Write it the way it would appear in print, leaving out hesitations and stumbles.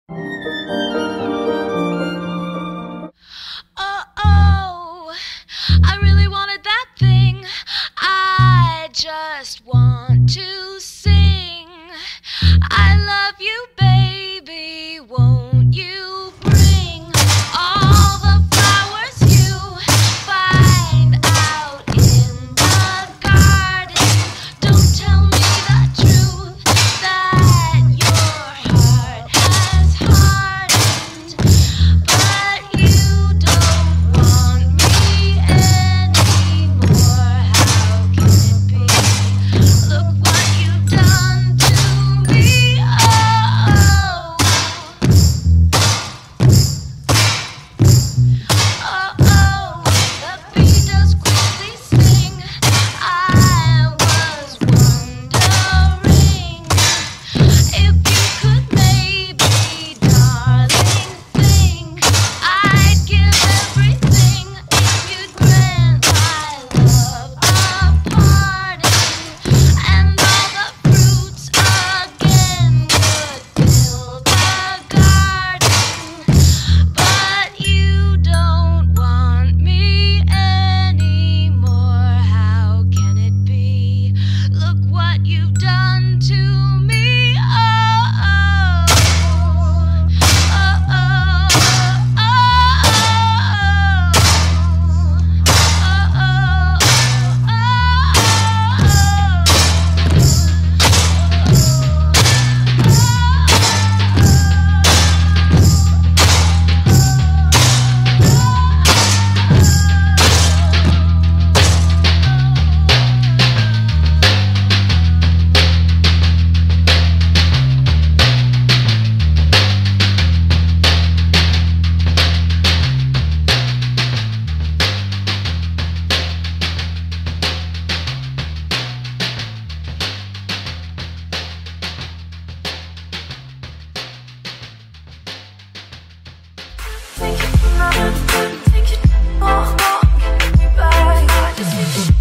Oh, I really wanted that thing. I just want to sing. I love you, baby. Won't you bring all the flowers you find out in the garden? Don't tell me the truth that your heart has hardened, but you don't want me anymore. How can it be? Look what you've done to me. Oh, the bee does quickly sting. I was wondering if you could maybe, darling, think I'd give everything if you'd grant my love a pardon, and all the fruits again would fill the garden. But you don't want me anymore. How can it be? Look what you've done to me. Think you, oh, oh, give me back. I just need to